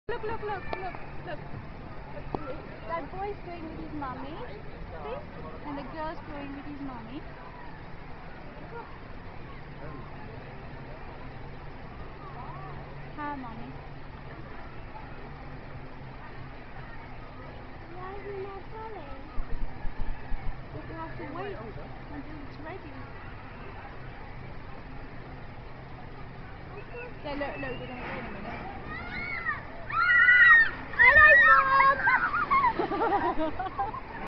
Look, look, look, look, look. That boy's going with his mummy. See? And the girl's going with his mummy. Hi, mummy. Why is he not coming? We have to wait until it's ready. Yeah, look, look, they're going to go in a minute. Hello, Mom!